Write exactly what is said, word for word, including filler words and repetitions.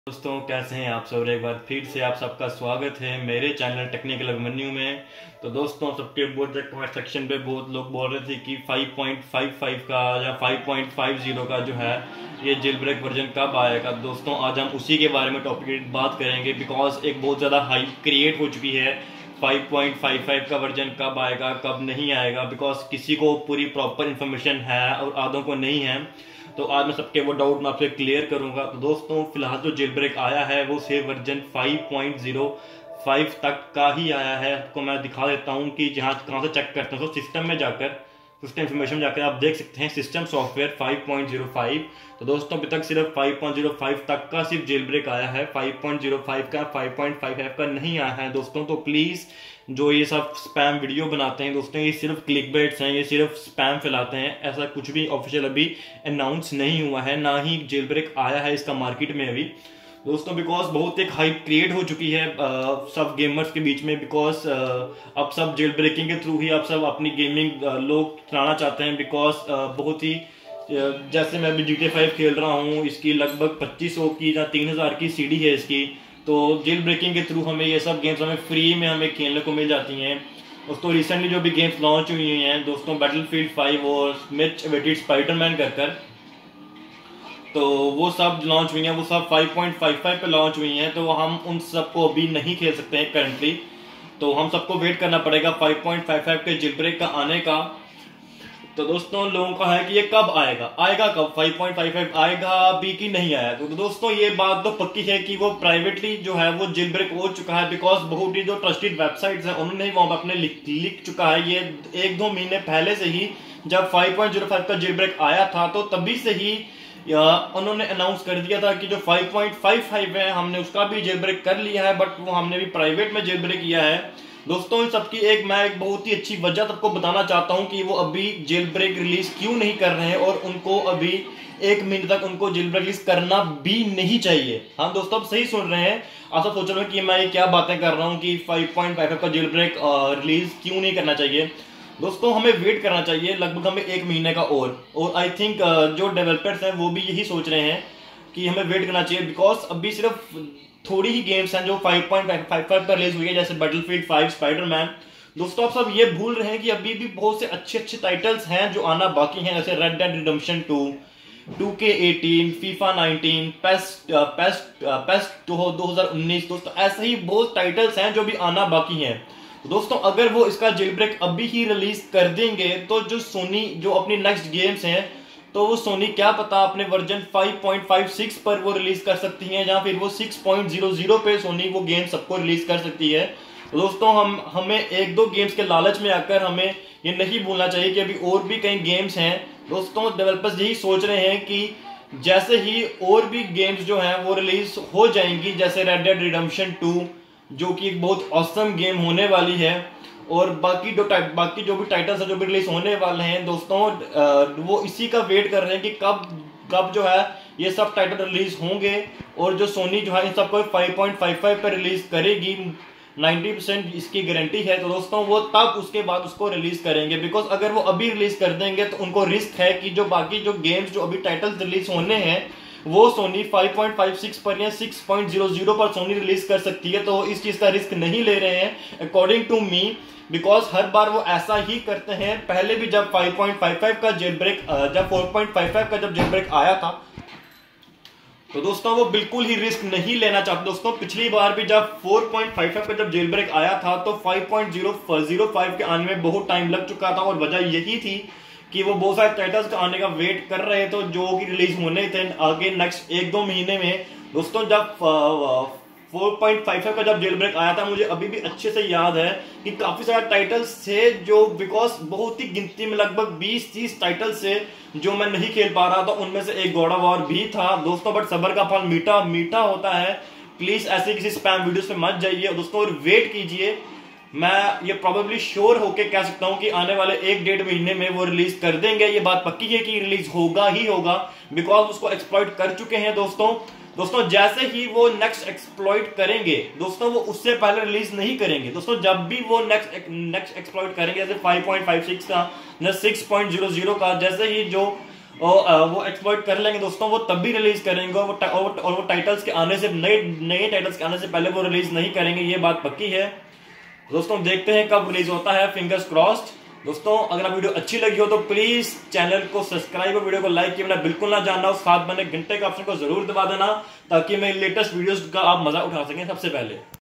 दोस्तों, कैसे हैं आप सब। एक बार फिर से आप सबका स्वागत है मेरे चैनल टेक्निकल अभिमन्यु में। तो दोस्तों, सबके बहुत कमेंट सेक्शन पे बहुत लोग बोल रहे थे कि फाइव पॉइंट फाइव फाइव का या फाइव पॉइंट फाइव ज़ीरो का जो है ये जेल ब्रेक वर्जन कब आएगा। दोस्तों, आज हम उसी के बारे में टॉपिक बात करेंगे, बिकॉज एक बहुत ज़्यादा हाइप क्रिएट हो चुकी है फाइव पॉइंट फाइव फाइव का वर्जन कब आएगा कब नहीं आएगा, बिकॉज किसी को पूरी प्रॉपर इन्फॉर्मेशन है और आधों को नहीं है। तो आज मैं सबके वो डाउट मैं आपसे क्लियर करूंगा। तो दोस्तों, फिलहाल जो जेल ब्रेक आया है वो सिर्फ version five point zero five तक का ही आया है। आपको मैं दिखा देता हूं कि जहां कहां से चेक करते हैं। तो सिस्टम में जाकर सिस्टम इन्फॉर्मेशन में जाकर आप देख सकते हैं system software five point zero five. तो दोस्तों, अभी तक सिर्फ फाइव पॉइंट ज़ीरो फाइव तक का सिर्फ जेल ब्रेक आया है, फाइव पॉइंट ज़ीरो फाइव का फाइव पॉइंट फाइव फाइव का नहीं आया है दोस्तों। तो प्लीज जो ये सब स्पैम वीडियो बनाते हैं दोस्तों, ये सिर्फ क्लिक बेट्स हैं, ये सिर्फ स्पैम फैलाते हैं। ऐसा कुछ भी ऑफिशियल अभी अनाउंस नहीं हुआ है, ना ही जेल ब्रेक आया है इसका मार्केट में अभी दोस्तों। बिकॉज बहुत एक हाइप क्रिएट हो चुकी है आ, सब गेमर्स के बीच में, बिकॉज अब सब जेल ब्रेकिंग के थ्रू ही अब सब अपनी गेमिंग लोग चलाना चाहते हैं। बिकॉज बहुत ही जैसे मैं अभी जी टी ए फाइव खेल रहा हूँ, इसकी लगभग पच्चीस सौ की या तीन हजार की सीडी है इसकी। तो जेल ब्रेकिंग के थ्रू हमें ये सब गेम्स हमें फ्री में हमें खेलने को मिल जाती हैं दोस्तों। रिसेंटली जो भी गेम्स लॉन्च हुई हैं दोस्तों, बैटलफील्ड फाइव और मच अवेटेड स्पाइडरमैन कर कर, तो वो सब लॉन्च हुई हैं, वो सब फाइव पॉइंट फाइव फाइव पे लॉन्च हुई हैं। तो हम उन सबको अभी नहीं खेल सकते हैं करंटली, तो हम सबको वेट करना पड़ेगा फाइव पॉइंट फाइव फाइव के जेल ब्रेक का आने का। तो दोस्तों, लोगों का है कि ये कब आएगा आएगा कब फाइव पॉइंट फाइव फाइव आएगा भी कि नहीं आया। तो दोस्तों, ये बात तो पक्की है कि वो प्राइवेटली जो है वो जेल ब्रेक हो चुका है, बिकॉज बहुत ही जो ट्रस्टेड वेबसाइट्स हैं उन्होंने वहां पर अपने लिख, लिख चुका है ये एक दो महीने पहले से ही। जब फाइव पॉइंट ज़ीरो फाइव का जेल ब्रेक आया था तो तभी से ही उन्होंने अनाउंस कर दिया था कि जो फाइव पॉइंट फाइव फाइव है हमने उसका भी जेल ब्रेक कर लिया है, बट वो हमने भी प्राइवेट में जेल ब्रेक किया है दोस्तों। इन सबकी एक मैं एक बहुत ही अच्छी वजह सबको बताना चाहता हूं कि वो अभी जेल ब्रेक रिलीज क्यों नहीं कर रहे हैं, और उनको अभी एक महीने तक उनको जेल ब्रेक रिलीज करना भी नहीं चाहिए। हाँ दोस्तों, आप सही सुन रहे हैं। आप सब सोच रहे हैं कि मैं क्या बातें कर रहा हूं कि फाइव पॉइंट फाइव फाइव का जेल ब्रेक रिलीज क्यों नहीं करना चाहिए। दोस्तों, हमें वेट करना चाहिए लगभग हमें एक महीने का और और आई थिंक जो डेवलपर्स हैं वो भी यही सोच रहे हैं कि हमें वेट करना चाहिए, बिकॉज अभी सिर्फ थोड़ी ही गेम्स हैं जो फाइव पॉइंट फाइव फाइव पर रिलीज हुई है, जैसे बैटलफील्ड फाइव, स्पाइडरमैन। दोस्तों, आप सब ये भूल रहे हैं कि अभी भी बहुत से अच्छे अच्छे टाइटल्स हैं जो आना बाकी हैं, जैसे red dead redemption two, two K eighteen, FIFA nineteen, पेस्ट पेस्ट पेस्ट दो हजार उन्नीस। दोस्तों, ऐसे ही बहुत टाइटल्स हैं जो भी आना बाकी हैं दोस्तों। अगर वो इसका जेल ब्रेक अभी ही रिलीज कर देंगे तो जो सोनी जो अपनी नेक्स्ट गेम्स हैं तो वो सोनी क्या पता अपने version five point five six पर वो रिलीज कर सकती है, या फिर वो सिक्स पॉइंट ज़ीरो ज़ीरो पे सोनी वो गेम सबको रिलीज कर सकती है। तो दोस्तों, हम हमें एक दो गेम्स के लालच में आकर हमें ये नहीं भूलना चाहिए कि अभी और भी कई गेम्स हैं दोस्तों। डेवलपर्स यही सोच रहे हैं कि जैसे ही और भी गेम्स जो हैं वो रिलीज हो जाएंगी, जैसे रेड डेड रिडेम्पशन टू जो कि एक बहुत ऑसम गेम होने वाली है, और बाकी जो बाकी जो भी टाइटल्स है जो भी रिलीज होने वाले हैं दोस्तों, वो इसी का वेट कर रहे हैं कि कब कब जो है ये सब टाइटल रिलीज होंगे। और जो सोनी जो है इन सबको फाइव पॉइंट फाइव फाइव पर रिलीज करेगी, नाइन्टी परसेंट इसकी गारंटी है। तो दोस्तों, वो तब उसके बाद उसको रिलीज करेंगे, बिकॉज अगर वो अभी रिलीज कर देंगे तो उनको रिस्क है कि जो बाकी जो गेम्स जो अभी टाइटल्स रिलीज होने हैं वो Sony five point five six पर या सिक्स पॉइंट ज़ीरो ज़ीरो पर सोनी रिलीज कर सकती है। तो इस चीज का रिस्क नहीं ले रहे हैं अकॉर्डिंग टू मी, बिकॉज हर बार वो ऐसा ही करते हैं। पहले भी जब फाइव पॉइंट फाइव फाइव का जेल ब्रेक जब फोर पॉइंट फाइव फाइव का जब जेल ब्रेक आया था तो दोस्तों वो बिल्कुल ही रिस्क नहीं लेना चाहते दोस्तों। पिछली बार भी जब फोर पॉइंट फाइव फाइव का जब जेल ब्रेक आया था तो फाइव पॉइंट ज़ीरो फाइव के आने में बहुत टाइम लग चुका था, और वजह यही थी कि वो बहुत सारे टाइटल्स का आने का वेट कर रहे थे जो कि रिलीज होने थे आगे नेक्स्ट एक दो महीने में दोस्तों। जब फोर पॉइंट फाइव फाइव का जब जेल ब्रेक आया था, मुझे अभी भी अच्छे से याद है कि काफी सारे टाइटल्स थे जो बिकॉज बहुत ही गिनती में लगभग बीस तीस टाइटल्स से जो मैं नहीं खेल पा रहा था, उनमें से एक गॉड ऑफ वॉर भी था दोस्तों। बट सबर का फल मीठा मीठा होता है। प्लीज ऐसे किसी स्पैम वीडियोस पे मत जाइए दोस्तों, और वेट कीजिए। मैं ये प्रोबेबली श्योर होके कह सकता हूं कि आने वाले एक डेढ़ महीने में वो रिलीज कर देंगे। ये बात पक्की है कि रिलीज होगा ही होगा, बिकॉज उसको एक्सप्लॉइट कर चुके हैं दोस्तों। दोस्तों, जैसे ही वो नेक्स्ट एक्सप्लॉइट करेंगे दोस्तों, वो उससे पहले रिलीज नहीं करेंगे दोस्तों। जब भी वो नेक्स्ट नेक्स्ट एक्सप्लॉइट करेंगे, जैसे फाइव पॉइंट फाइव सिक्स का या सिक्स पॉइंट ज़ीरो ज़ीरो का, जैसे ही जो और वो एक्सप्लॉइट कर लेंगे दोस्तों, वो तब भी रिलीज करेंगे और वो और वो टाइटल्स के आने से नए नए टाइटल्स के आने से पहले वो रिलीज नहीं करेंगे, ये बात पक्की है दोस्तों। देखते हैं कब रिलीज होता है, फिंगर्स क्रॉस्ड। दोस्तों अगर आप वीडियो अच्छी लगी हो तो प्लीज चैनल को सब्सक्राइब और वीडियो को लाइक किए बिना बिल्कुल ना जानना, उस साथ बने घंटे के ऑप्शन को जरूर दबा देना ताकि मेरे लेटेस्ट वीडियोस का आप मजा उठा सकें सबसे पहले।